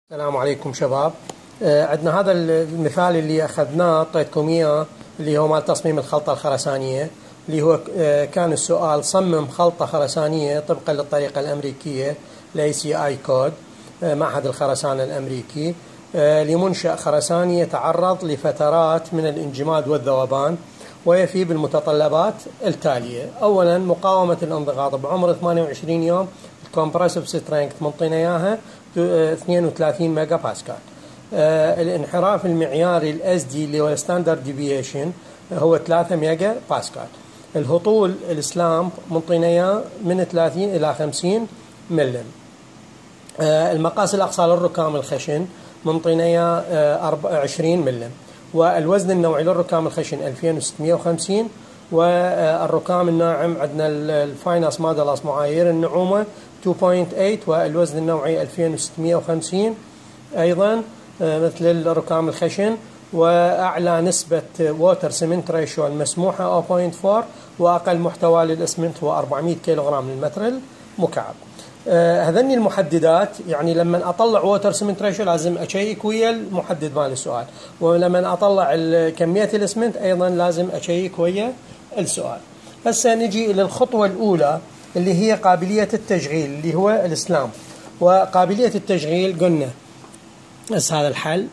السلام عليكم شباب. عندنا هذا المثال اللي أخذناه أعطيتكم إياه اللي هو مال تصميم الخلطة الخرسانية، اللي هو كان السؤال: صمم خلطة خرسانية طبقا للطريقة الأمريكية ACI كود معهد الخرسانة الأمريكي لمنشأ خرساني يتعرض لفترات من الانجماد والذوبان ويفي بالمتطلبات التالية. أولا مقاومة الانضغاط بعمر 28 يوم، الكومبرسيف سترينث منطينا إياها 32 ميجا باسكال. الانحراف المعياري الاس دي اللي هو ستاندرد ديفيشن هو 3 ميجا باسكال. الهطول السلامب منطينا اياه من 30 الى 50 ملم. المقاس الاقصى للركام الخشن منطينا اياه 20 ملم. والوزن النوعي للركام الخشن 2650. والركام الناعم عندنا الفاينس مودلس معايير النعومة 2.8 والوزن النوعي 2650 أيضا مثل الركام الخشن. وأعلى نسبة ووتر سيمنت ريشيو المسموحة 0.4 وأقل محتوى للإسمنت هو 400 كيلوغرام للمتر المكعب. هذني المحددات، يعني لما أطلع ووتر سيمنت ريشيو لازم أشيك ويا المحدد مال السؤال، ولما أطلع كمية الإسمنت أيضا لازم أشيك ويا السؤال. هسه نجي إلى الخطوة الأولى اللي هي قابلية التشغيل اللي هو السلام. وقابلية التشغيل قلنا بس هذا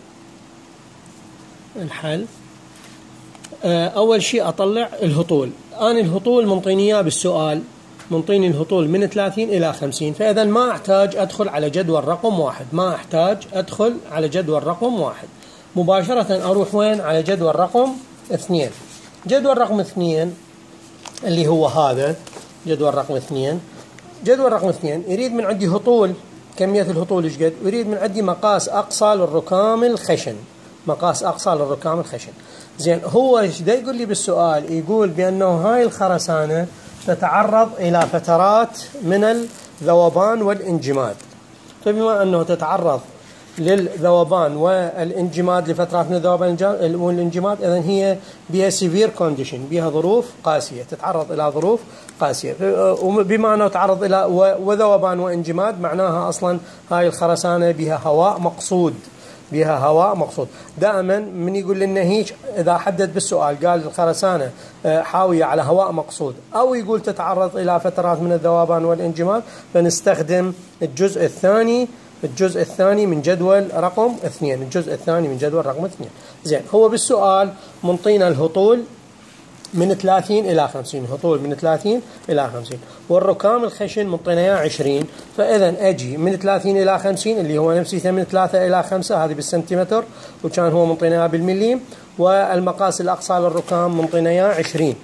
الحل أول شيء أطلع الهطول. أنا الهطول منطيني إياه بالسؤال، منطيني الهطول من 30 إلى 50، فإذا ما أحتاج أدخل على جدول رقم واحد، ما أحتاج أدخل على جدول رقم واحد، مباشرة أروح وين؟ على جدول رقم 2. جدول رقم 2 اللي هو هذا جدول رقم 2. جدول رقم 2 يريد من عندي هطول، كمية الهطول ايش قد، ويريد من عندي مقاس أقصى للركام الخشن، مقاس أقصى للركام الخشن. زين، هو ايش دا يقول لي بالسؤال؟ يقول بأنه هاي الخرسانة تتعرض إلى فترات من الذوبان والانجماد، فبما أنه تتعرض للذوبان والانجماد لفترات من الذوبان والانجماد، إذن هي بها سيفير كونديشن، بها ظروف قاسية، تتعرض إلى ظروف قاسية. وبما أنه تعرض إلى وذوبان وانجماد معناها أصلا هاي الخرسانة بها هواء مقصود، بها هواء مقصود. دائما من يقول لنا هيك إذا حدد بالسؤال قال الخرسانة حاوية على هواء مقصود، أو يقول تتعرض إلى فترات من الذوبان والانجماد، فنستخدم الجزء الثاني من جدول رقم 2. الجزء الثاني من جدول رقم 2. زين، هو بالسؤال منطينا الهطول من 30 إلى 50، هطول من 30 إلى 50، والركام الخشن منطينا إياه 20. فإذا أجي من 30 إلى 50 اللي هو نفسيته من 3 إلى 5، هذه بالسنتيمتر، وكان هو منطينا إياه بالمليم. والمقاس الأقصى للركام منطينا إياه 20.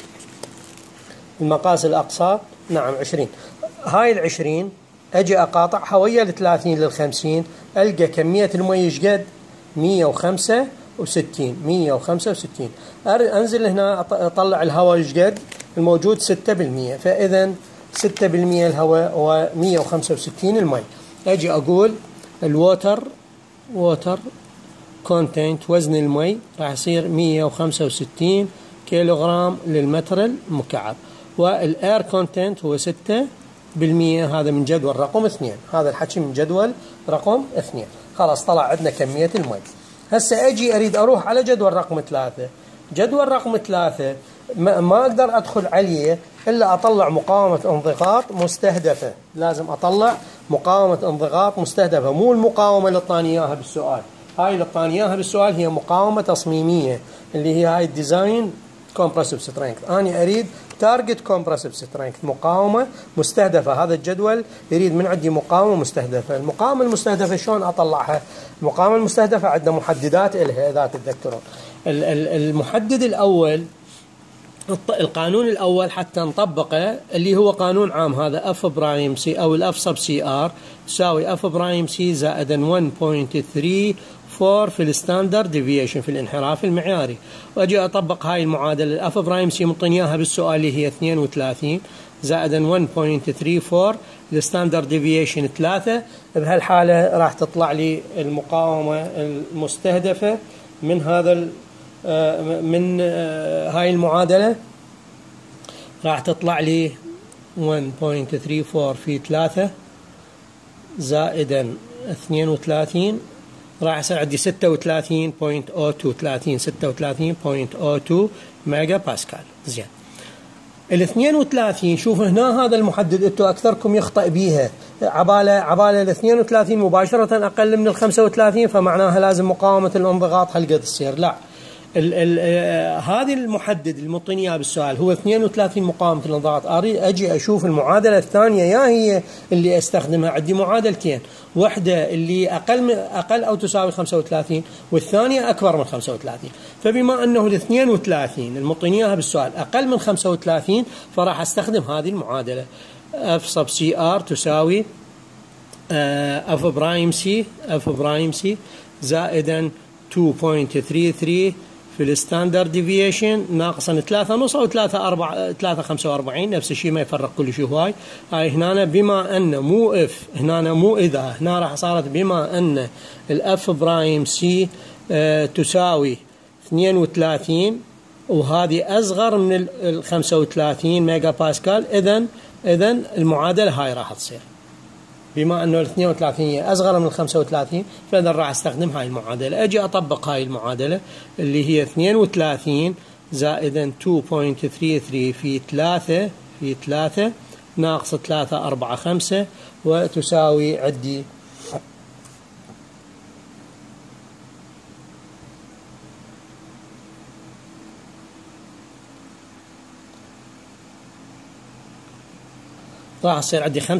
المقاس الأقصى نعم 20. هاي ال20 أجي أقاطعها ويا ال30 لل50، ألقى كمية المي ايش قد؟ 165. 165. أنزل هنا أطلع الهواء ايش قد؟ الموجود 6%، فإذا 6% الهواء و165 المي. أجي أقول الووتر كونتنت، وزن المي راح يصير 165 كيلوغرام للمتر المكعب، والإير كونتنت هو 6%. هذا من جدول رقم 2، هذا الحكي من جدول رقم 2. خلاص طلع عندنا كمية المي. هسه أجي أريد أروح على جدول رقم 3. جدول رقم 3 ما أقدر أدخل عليه إلا أطلع مقاومة انضغاط مستهدفة، لازم أطلع مقاومة انضغاط مستهدفة، مو المقاومة اللي طاني إياها بالسؤال. هاي اللي طاني إياها بالسؤال هي مقاومة تصميمية اللي هي هاي الديزاين كومبرسيف سترينث. أنا أريد تارجت كومبرسيف سترينث، مقاومة مستهدفة. هذا الجدول يريد من عندي مقاومة مستهدفة. المقاومة المستهدفة شلون أطلعها؟ المقاومة المستهدفة عندنا محددات إلها إذا تتذكرون. المحدد الأول، القانون الأول حتى نطبقه اللي هو قانون عام، هذا اف برايم سي أو الاف سب سي ار تساوي اف برايم سي زائد 1.34 في الستاندرد ديفيشن، في الانحراف المعياري. واجي اطبق هاي المعادله. الاف برايم سي مطيني اياها بالسؤال اللي هي 32 زائد 1.34 الستاندرد ديفيشن 3. بهالحاله راح تطلع لي المقاومه المستهدفه من هذا من هاي المعادله، راح تطلع لي 1.34 في 3 زائدا 32 راح يصير عندي 36.02 36.02 ميجا باسكال. زين ال 32 شوف هنا هذا المحدد انتم اكثركم يخطئ بيها عباله ال 32 مباشره اقل من ال 35 فمعناها لازم مقاومه الانضغاط هالقد تصير. لا هذه المحدد المعطيني اياه بالسؤال هو 32 مقاومه الانضغاط. اريد اجي اشوف المعادله الثانيه يا هي اللي استخدمها. عندي معادلتين، واحده اللي اقل او تساوي 35 والثانيه اكبر من 35. فبما انه ال 32 المعطيني اياها بالسؤال اقل من 35 فراح استخدم هذه المعادله F sub CR تساوي F برايم سي زائدا 2.33 في الستاندرد ديفيشن ناقصا 3.5 او 3.45 نفس الشيء ما يفرق كل شيء هواي. هاي هنا بما ان مو اف هنا مو اذا هنا راح صارت بما ان الاف برايم سي تساوي 32 وهذه اصغر من ال 35 ميجا باسكال اذا المعادله هاي راح تصير بما انه ال 32 هي اصغر من ال 35 فاذا راح استخدم هاي المعادله. اجي اطبق هاي المعادله اللي هي 32 زائدا 2.33 في 3 ناقص 3.45 وتساوي عندي راح يصير عندي 35.54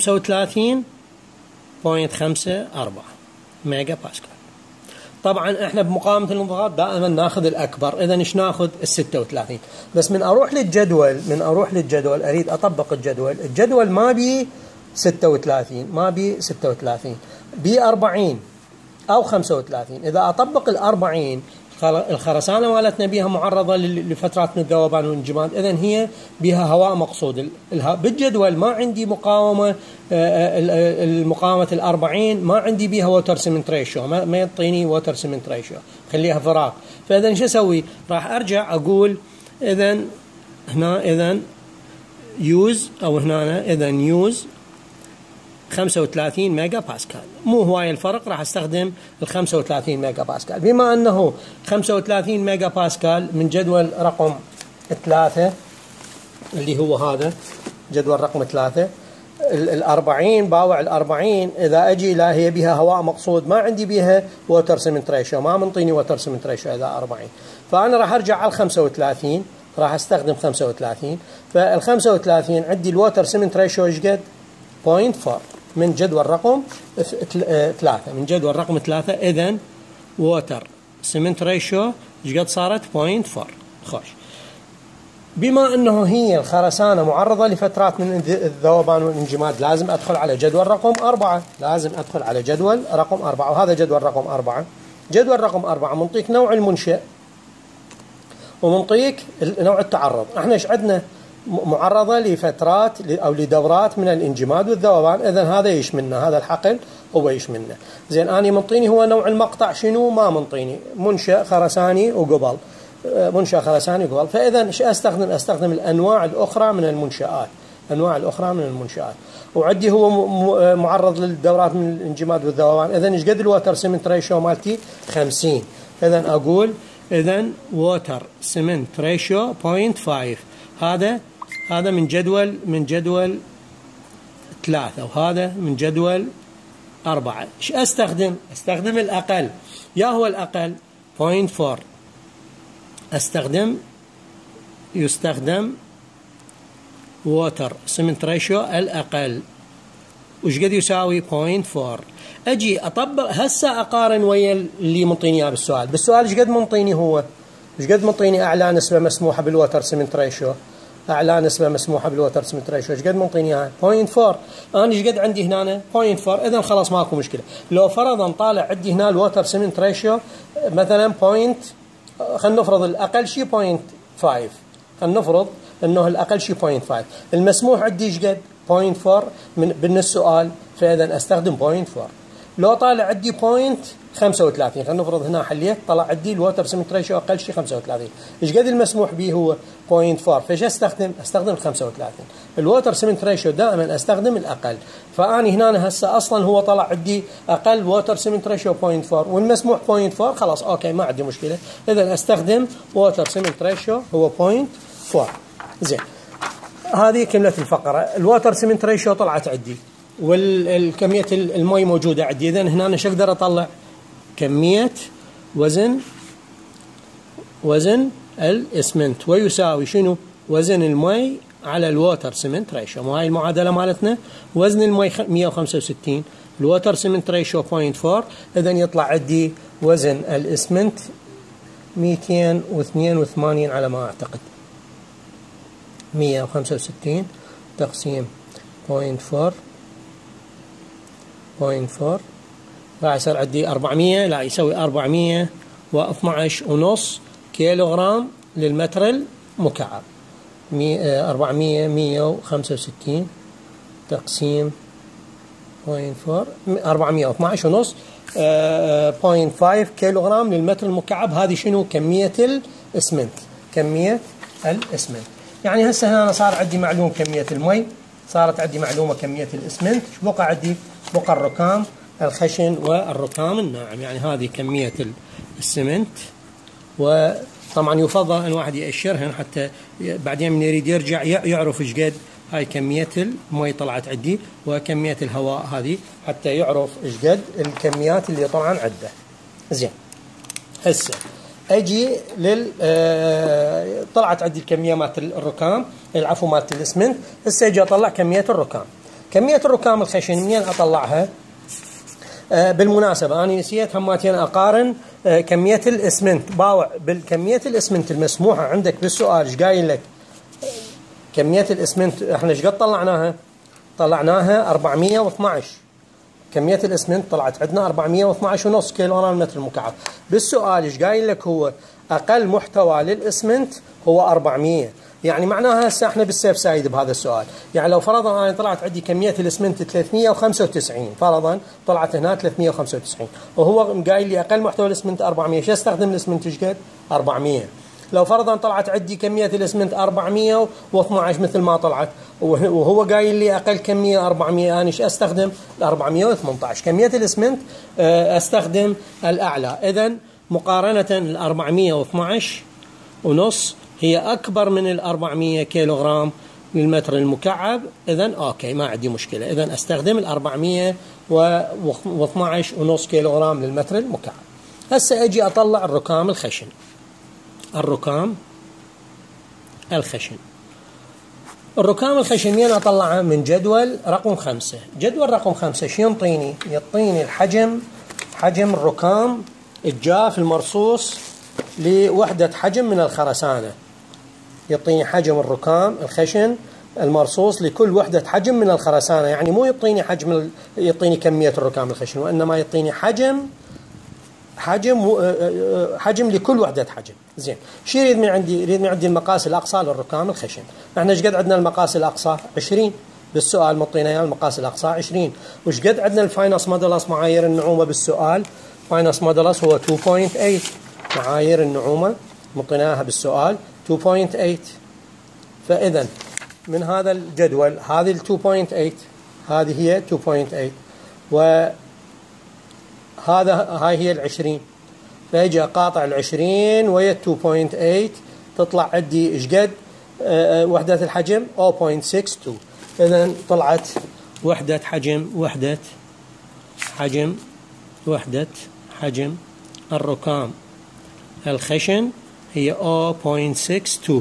ميجا باسكال. طبعا احنا بمقاومه الانضغاط دائما ناخذ الاكبر، اذا ايش ناخذ؟ ال 36. بس من اروح للجدول اريد اطبق الجدول ما بي 36 بي 40 او 35. اذا اطبق ال 40 الخرسانه مالتنا بها معرضه لفترات من الذوبان والانجماد، اذا هي بها هواء مقصود. بالجدول ما عندي مقاومه المقاومه ال 40 ما عندي بها ووتر سيمنت ريشيو، ما يعطيني ووتر سيمنت ريشيو، خليها فراغ. فاذا شو اسوي؟ راح ارجع اقول اذا هنا يوز او هنا يوز 35 ميجا باسكال. مو هواي الفرق، راح استخدم ال 35 ميجا باسكال. بما انه 35 ميجا باسكال من جدول رقم 3 اللي هو هذا جدول رقم 3 ال 40 باوع ال 40 اذا اجي لا هي بها هواء مقصود ما عندي بها ووتر سيمنت ريشيو، ما منطيني ووتر سيمنت ريشيو اذا 40. فانا راح ارجع على ال 35 راح استخدم 35. فال 35 عندي الووتر سيمنت ريشيو ايش قد؟ 0.4 من جدول رقم 3 اذا ووتر سيمنت ريشيو ايش قد صارت؟ 0.4. خوش. بما انه هي الخرسانه معرضه لفترات من الذوبان والانجماد لازم ادخل على جدول رقم 4 وهذا جدول رقم 4. جدول رقم 4 منطيك نوع المنشأ ومنطيك نوع التعرض. احنا ايش عندنا؟ معرضه لفترات او لدورات من الانجماد والذوبان، اذا هذا يشملنا، هذا الحقل هو يشملنا. زين اني منطيني هو نوع المقطع شنو؟ ما منطيني منشأ خرساني وقبل فاذا ايش استخدم الانواع الاخرى من المنشآت. وعندي هو معرض للدورات من الانجماد والذوبان، اذا ايش قد الووتر سيمنت ريشيو مالتي؟ 50. اذا اقول ووتر سيمنت ريشيو 0.5. هذا من جدول 3 وهذا من جدول 4. ايش استخدم الاقل. يا هو الاقل 0.4 يستخدم ووتر سيمنت ريشيو الاقل. وش قد يساوي؟ 0.4. اجي اطبق هسه اقارن ويا اللي منطيني اياه بالسؤال ايش قد منطيني هو؟ ايش قد منطيني اعلى نسبه مسموحه بالووتر سيمنت ريشيو؟ ايش قد منطيني اياها؟ 0.4. انا ايش قد عندي هنا؟ 0.4. اذا خلاص ماكو مشكله. لو فرضا طالع عندي هنا الووتر سيمنت ريشيو مثلا خلينا نفرض الاقل شيء 0.5. خلينا نفرض انه الاقل شيء 0.5. المسموح عندي ايش قد؟ 0.4 من السؤال، فاذا استخدم 0.4. لو طالع عندي 0.35، خلينا نفرض هنا حليت طلع عندي الووتر سيمنت ريشيو اقل شيء 35. ايش قد المسموح به هو 0.4، فايش استخدم 35. الووتر سيمنت ريشيو دائما استخدم الاقل، فاني هنا هسه اصلا هو طلع عندي اقل ووتر سيمنت ريشيو 0.4 والمسموح 0.4، خلاص اوكي ما عندي مشكله، اذا استخدم ووتر سيمنت ريشيو هو 0.4. زين، هذه كملت الفقره. الووتر سيمنت ريشيو طلعت عندي والكميه المي موجوده عندي، اذا هنا ايش اقدر اطلع؟ كميه وزن الاسمنت ويساوي شنو؟ وزن المي على الووتر سيمنت ريشيو. مو هاي المعادله مالتنا؟ وزن المي 165، الووتر سيمنت ريشيو 0.4، اذا يطلع عندي وزن الاسمنت 282 على ما اعتقد. 165 تقسيم 0.4 راح يصير عندي 400، لا يسوي 412.5 كيلوغرام للمتر المكعب. 165 تقسيم 0.4 412.5 0.5 كيلوغرام للمتر المكعب. هذه شنو؟ كمية الاسمنت. كمية الاسمنت يعني هسه هنا صار عندي معلوم كمية المي، صارت عندي معلومة كمية الاسمنت. شو بقى عندي؟ بقى الركام الخشن والركام الناعم. يعني هذه كمية السمنت، وطبعا يفضل ان واحد يأشرهن حتى بعدين من يريد يرجع يعرف ايش قد هاي كمية المي طلعت عندي وكمية الهواء هذه، حتى يعرف ايش قد الكميات اللي طبعا عنده. زين، هسه اجي طلعت عندي الكمية مالت الركام، العفو مالت الاسمنت. هسه اجي اطلع كمية الركام. كمية الركام الخشن منين اطلعها؟ بالمناسبة أنا نسيت هماتين أقارن كمية الإسمنت. باوع بالكمية الإسمنت المسموحة عندك بالسؤال. إيش قايل لك؟ كمية الإسمنت إحنا إيش قد طلعناها؟ طلعناها 412. كمية الإسمنت طلعت عندنا 412.5 كيلوغرام متر مكعب. بالسؤال إيش قايل لك؟ هو أقل محتوى للإسمنت هو 400. يعني معناها هسه احنا بالسيف سايد بهذا السؤال. يعني لو فرضا انا طلعت عندي كميه الاسمنت 395، فرضا طلعت هنا 395 وهو قايل لي اقل محتوى الاسمنت 400، شو استخدم الاسمنت ايش قد؟ 400. لو فرضا طلعت عندي كميه الاسمنت 412 مثل ما طلعت وهو قايل لي اقل كميه 400، انا ايش استخدم؟ 418. كميه الاسمنت استخدم الاعلى. اذا مقارنه ال 412.5 هي أكبر من ال 400 كيلوغرام للمتر المكعب. إذن أوكي ما عندي مشكلة، إذن أستخدم ال 412.5 كيلوغرام للمتر المكعب. هسه أجي أطلع الركام الخشن. الركام الخشن مين أطلعها؟ من جدول رقم 5. جدول رقم 5 شو ينطيني؟ يعطيني الحجم، حجم الركام الجاف المرصوص لوحدة حجم من الخرسانة. يعطيني حجم الركام الخشن المرصوص لكل وحدة حجم من الخرسانة. يعني مو يعطيني يعطيني كمية الركام الخشن، وإنما يعطيني حجم لكل وحدة حجم. زين، شو يريد من عندي؟ يريد من عندي المقاس الأقصى للركام الخشن. احنا ايش قد عندنا المقاس الأقصى؟ 20. بالسؤال مطينا اياه المقاس الأقصى 20. وش قد عندنا الفاينس مودولس معايير النعومة بالسؤال؟ فاينس مودولس هو 2.8. معايير النعومة مطيناها بالسؤال 2.8. فإذا من هذا الجدول هذه ال 2.8 هذه هي 2.8 وهذا هاي هي 20. فاجي اقاطع 20 ويا 2.8 تطلع عندي ايش قد وحدة الحجم 0.62. إذا طلعت وحدة حجم الركام الخشن هي 0.62.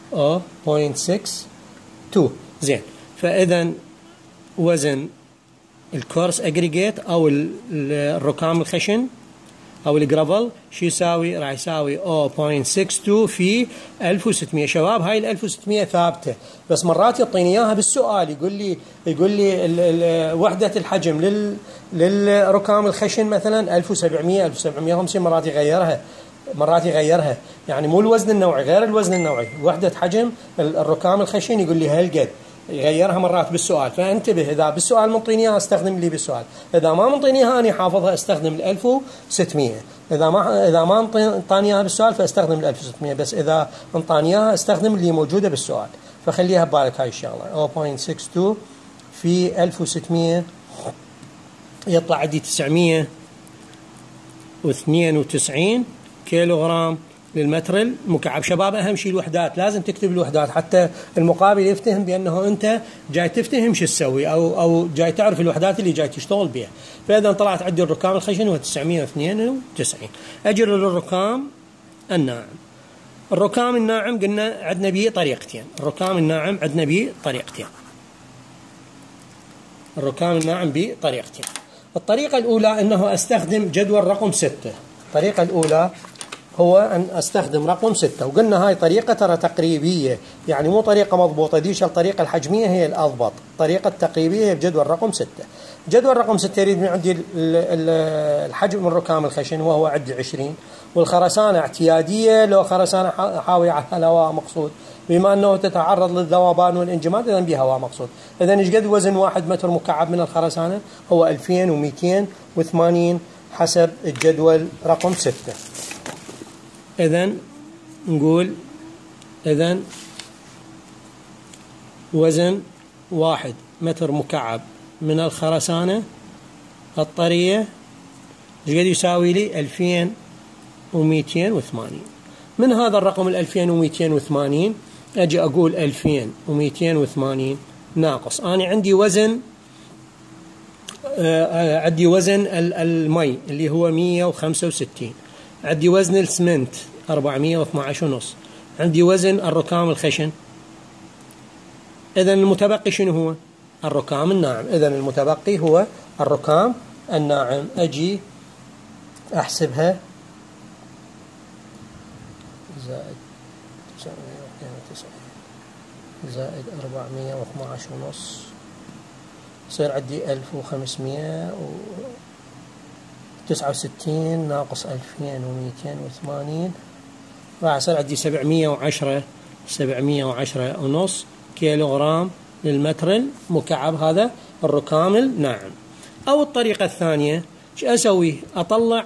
زين، فإذا وزن الكورس اجريجيت او الركام الخشن او الجرافل شو يساوي؟ راح يساوي 0.62 في 1600. شباب هاي ال 1600 ثابته، بس مرات يعطيني اياها بالسؤال يقول لي وحده الحجم للركام الخشن مثلا 1700 1750. مرات يغيرها يعني مو الوزن النوعي، غير الوزن النوعي، وحده حجم الركام الخشن يقول لي هالقد. يغيرها مرات بالسؤال، فانتبه إذا بالسؤال منطيني إياها استخدم اللي بالسؤال، إذا ما منطيني إياها أنا حافظها استخدم ال 1600، إذا ما انطاني إياها بالسؤال فاستخدم ال 1600، بس إذا انطاني إياها استخدم اللي موجودة بالسؤال، فخليها ببالك هاي الشغلة. 0.62 في 1600 يطلع عندي 992 كيلوغرام للمتر المكعب. شباب أهم شيء الوحدات، لازم تكتب الوحدات حتى المقابل يفتهم بأنه أنت جاي تفتهم شو تسوي أو جاي تعرف الوحدات اللي جاي تشتغل بها. فإذا طلعت عندي الركام الخشن هو 992. أجي للركام الناعم. الركام الناعم قلنا عندنا به طريقتين. الركام الناعم عندنا به طريقتين. الركام الناعم بطريقتين. الطريقة الأولى أنه أستخدم جدول رقم 6. الطريقة الأولى هو أن أستخدم رقم 6، وقلنا هاي طريقة ترى تقريبية، يعني مو طريقة مضبوطة، ديش الطريقة الحجمية هي الأضبط، الطريقة التقريبية هي بجدول رقم 6. جدول رقم 6 يريد من عندي الحجم من الركام الخشن وهو عندي 20، والخرسانة اعتيادية لو خرسانة حاوية على الهواء مقصود، بما أنه تتعرض للذوبان والانجماد إذن بها هواء مقصود. إذن إيش قد وزن 1 متر مكعب من الخرسانة؟ هو 2280 حسب الجدول رقم 6. إذن نقول وزن 1 متر مكعب من الخرسانة الطرية ايش قد يساوي لي؟ 2280. من هذا الرقم 2280 أجي أقول 2280 ناقص، أنا عندي وزن المي اللي هو 165، عندي وزن السمنت 412.5، عندي وزن الركام الخشن. إذن المتبقي شنو هو؟ الركام الناعم. إذن المتبقي هو الركام الناعم. أجي أحسبها زائد 992 زائد 412.5 يصير عندي 1569 ناقص 2280 راح يصير عندي 710.5 كيلوغرام للمتر المكعب. هذا الركام الناعم. أو الطريقة الثانية شو أسوي؟ أطلع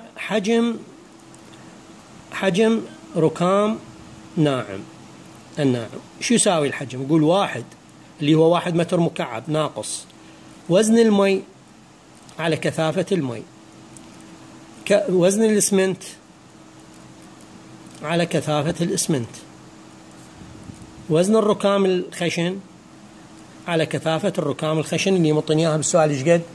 حجم ركام ناعم الناعم. شو يساوي الحجم؟ يقول 1 اللي هو 1 متر مكعب ناقص وزن المي على كثافة المي، وزن الإسمنت على كثافة الإسمنت، وزن الركام الخشن على كثافة الركام الخشن اللي مطني اياها بالسؤال ايش قد؟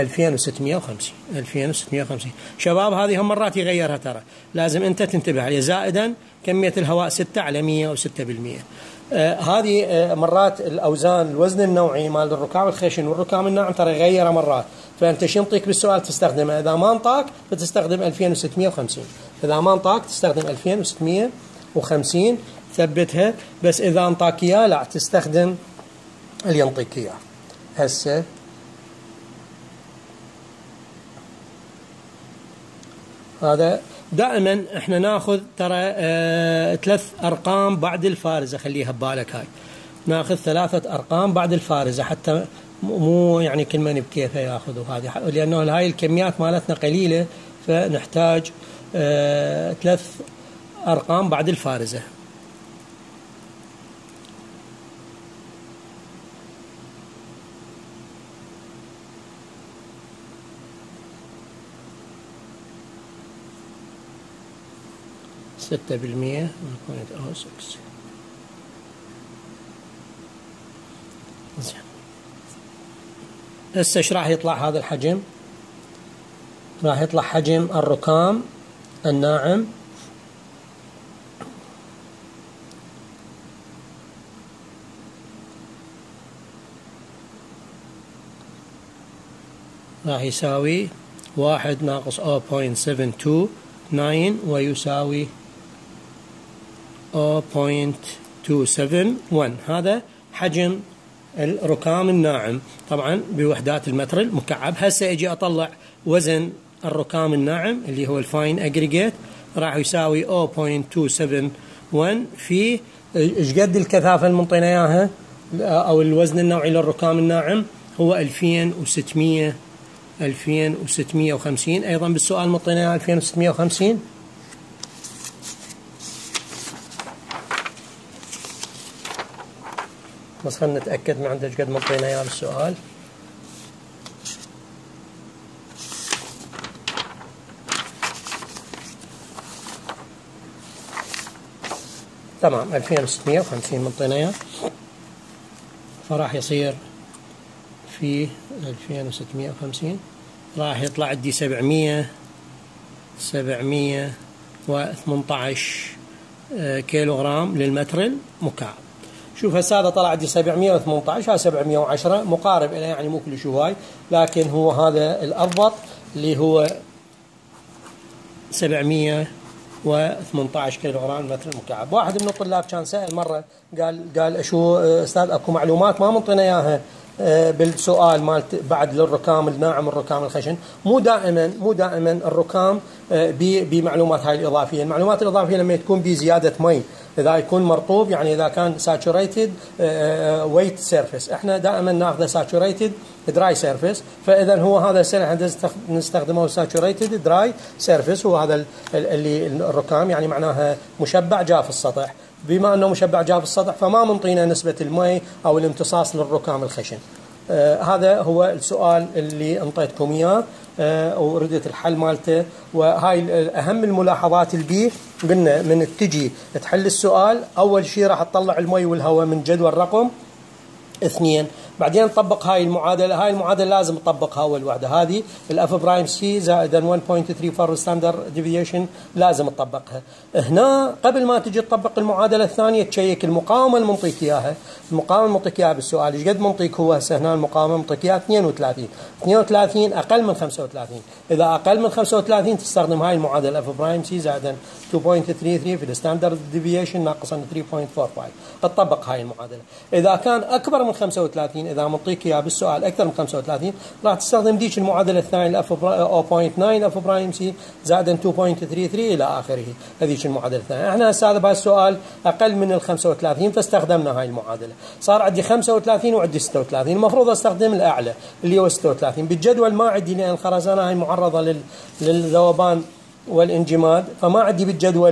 2650. شباب هذه هم مرات يغيرها ترى، لازم انت تنتبه عليه. زائدا كمية الهواء 6 على 106%. هذه مرات الأوزان الوزن النوعي مال الركام الخشن والركام الناعم ترى يغيرها مرات، فأنت شو ينطيك بالسؤال تستخدمه. إذا ما انطاك فتستخدم 2650، إذا ما انطاك تستخدم 2650 ثبتها. بس إذا انطاك إياه لا تستخدم اللي ينطيك إياه. هسه هذا دائما احنا ناخذ ترى 3 أرقام بعد الفارزة، خليها ببالك هاي، ناخذ 3 أرقام بعد الفارزة حتى مو يعني كل من بكيفه ياخذوا هذه، لأنه هاي الكميات مالتنا قليلة فنحتاج 3 أرقام بعد الفارزة. ستة بالمية 1.06. زين هسه ايش راح يطلع هذا الحجم؟ راح يطلع حجم الركام الناعم راح يساوي 1 ناقص 0.729 ويساوي 0.271. هذا حجم الركام الناعم طبعا بوحدات المتر المكعب. هسه اجي اطلع وزن الركام الناعم اللي هو الفاين اجريجيت، راح يساوي 0.271 في ايش قد الكثافه اللي منطينا اياها؟ أو الوزن النوعي للركام الناعم هو 2650. أيضا بالسؤال مطينا 2650. بس خلنا نتأكد من عندك قد مطينا إياه بالسؤال. تمام 2650 مطينا إياه، فراح يصير في 2650 راح يطلع عندي 718 كيلو غرام للمتر المكعب. شوف هسه هذا طلع عندي 718، هذا 710 مقارب إليه، يعني مو كل شو هاي، لكن هو هذا الأضبط اللي هو 718 كيلو غرام متر المكعب. واحد من الطلاب كان سأل مرة قال شو أستاذ أكو معلومات ما منطينا إياها بالسؤال مالت بعد للركام الناعم والركام الخشن. مو دائما الركام بمعلومات هاي الإضافية. المعلومات الإضافية لما تكون بزيادة مي، إذا يكون مرطوب يعني إذا كان saturated wet surface، إحنا دائما ناخذه saturated dry surface. فإذا هو هذا السنة نستخدمه saturated dry surface، هو هذا اللي الركام يعني معناها مشبع جاف السطح. بما أنه مشبع جاف السطح فما منطينا نسبة المي أو الامتصاص للركام الخشن. هذا هو السؤال اللي انطيتكم إياه وردت الحل مالته. وهاي أهم الملاحظات اللي بيه. قلنا من تجي تحل السؤال أول شيء راح تطلع المي والهواء من جدول رقم 2، بعدين نطبق هاي المعادلة. هاي المعادلة لازم نطبقها أول وحدة، هذه الأف برايم سي زائدا 1.34 ستاندرد ديفيشن لازم تطبقها. هنا قبل ما تجي تطبق المعادلة الثانية تشيك المقاومة اللي منطيك إياها. المقاومة منطيك إياها بالسؤال إيش قد منطيك؟ هو هسه هنا المقاومة منطيك إياها 32 أقل من 35. إذا أقل من 35 تستخدم هاي المعادلة الأف برايم سي زائدا 2.33 في الستاندرد ديفيشن ناقصا 3.45 تطبق هاي المعادلة. إذا كان أكبر من 35، إذا منطيك إياه بالسؤال أكثر من 35 راح تستخدم ديك المعادلة الثانية الأف 0.9 أف برايم سي زائدا 2.33 إلى آخره. هذيك المعادلة الثانية. إحنا هسه هذا بهالسؤال أقل من ال 35 فاستخدمنا هاي المعادلة. صار عندي 35 وعندي 36، المفروض أستخدم الأعلى اللي هو 36. بالجدول ما عندي لأن الخرسانة هاي معرضة للذوبان والانجماد، فما عندي بالجدول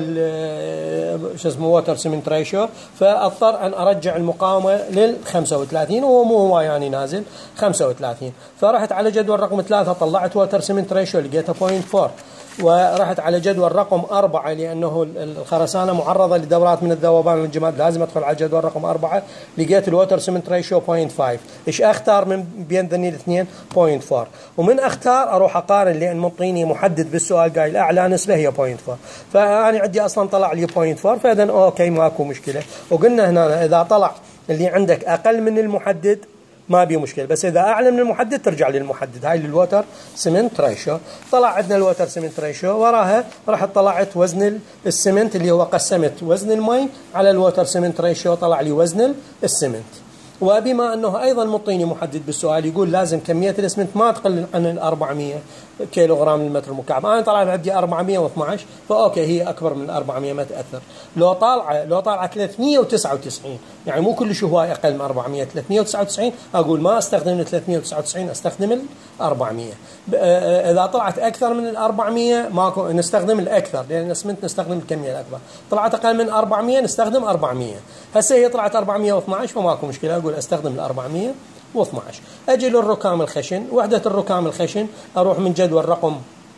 شو اسمه ووتر سيمنت ريشيو، فاضطر ان ارجع المقاومه لل 35 وهو مو هو يعني نازل 35. فرحت على جدول رقم 3 طلعت ووتر سيمنت ريشيو لقيتها 0.4، ورحت على جدول رقم 4 لأنه الخرسانة معرضة لدورات من الذوبان والانجماد لازم أدخل على جدول رقم 4. لقيت الووتر سيمنت ريشيو 0.5. إيش أختار من بين ذني الاثنين؟ 0.4. ومن أختار أروح أقارن لأن منطيني محدد بالسؤال قايل أعلى نسبة هي 0.4، فأنا عندي أصلا طلع لي 0.4 فإذا أوكي ماكو مشكلة. وقلنا هنا إذا طلع اللي عندك أقل من المحدد ما بي مشكلة، بس إذا أعلى من المحدد ترجع للمحدد. هاي للووتر سيمنت ريشيو. طلع عندنا الووتر سيمنت ريشيو، وراها راح طلعت وزن السمنت اللي هو قسمت وزن المي على الووتر سيمنت ريشيو طلع لي وزن السمنت. وبما أنه أيضا مطيني محدد بالسؤال يقول لازم كمية الإسمنت ما تقل عن 400 كيلو غرام للمتر المكعب، أنا طلع عندي 412 فأوكي هي أكبر من 400 ما تأثر. لو طالعة 399 يعني مو كل شيء هو أقل من 400، 399 أقول ما أستخدم ال 399 أستخدم ال 400. إذا طلعت أكثر من ال 400 ماكو نستخدم الأكثر لأن الإسمنت نستخدم الكمية الأكبر. طلعت أقل من 400 نستخدم 400. هسه هي طلعت 412 فماكو مشكلة أقول أستخدم ال 412. أجي للركام الخشن. وحدة الركام الخشن أروح من جدول رقم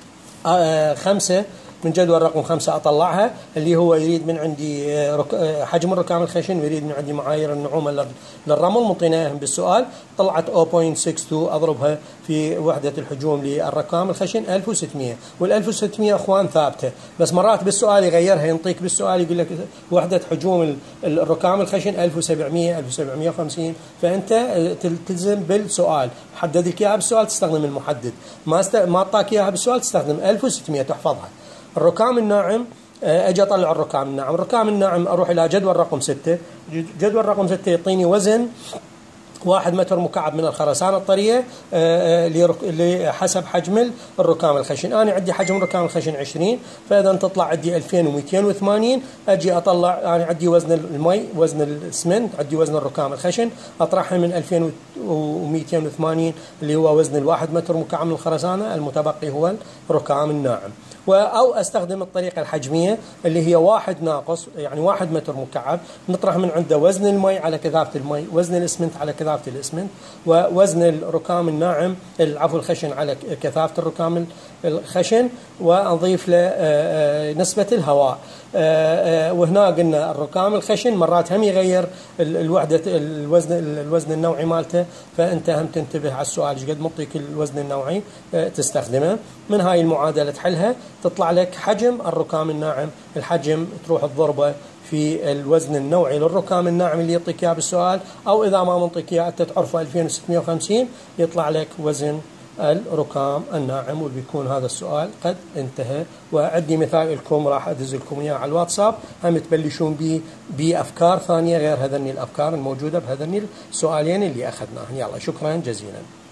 5 من جدول رقم 5 أطلعها اللي هو يريد من عندي حجم الركام الخشن ويريد من عندي معايير النعومة للرمل مطيناهم بالسؤال. طلعت 0.62 أضربها في وحدة الحجوم للركام الخشن 1600، وال1600 أخوان ثابتة، بس مرات بالسؤال يغيرها ينطيك بالسؤال يقول لك وحدة حجوم الركام الخشن 1700 1750، فأنت تلتزم بالسؤال. حدد لك إياها بالسؤال تستخدم المحدد، ما أعطاك إياها بالسؤال تستخدم 1600 تحفظها. الركام الناعم اجي اطلع الركام الناعم. الركام الناعم اروح الى جدول رقم 6. جدول رقم 6 يعطيني 1 متر مكعب من الخرسانة الطرية حسب حجم الركام الخشن. أنا عندي حجم الركام الخشن 20، فإذا تطلع عندي 2280. أجي أطلع أنا عندي وزن المي، وزن الإسمنت، عندي وزن الركام الخشن، أطرحها من 2280 اللي هو وزن 1 متر مكعب من الخرسانة، المتبقي هو الركام الناعم. أو أستخدم الطريقة الحجمية اللي هي 1 ناقص، يعني 1 متر مكعب، نطرح من عنده وزن المي على كثافة المي، وزن الإسمنت على كثافة الإسمنت، ووزن الركام الناعم العفو الخشن على كثافة الركام الخشن، ونضيف له نسبة الهواء. وهنا قلنا الركام الخشن مرات هم يغير الوحدة الوزن النوعي مالته، فأنت هم تنتبه على السؤال ايش قد معطيك الوزن النوعي تستخدمه. من هاي المعادلة تحلها تطلع لك حجم الركام الناعم، الحجم تروح تضربه في الوزن النوعي للركام الناعم اللي يعطيك اياه بالسؤال، او اذا ما منطيك اياه انت تعرفه 2650 يطلع لك وزن الركام الناعم. وبيكون هذا السؤال قد انتهى. وعندي مثال لكم راح ادز لكم اياه على الواتساب، هم تبلشون بافكار ثانيه غير هذني الافكار الموجوده بهذني السؤالين اللي اخذناهم. يلا شكرا جزيلا.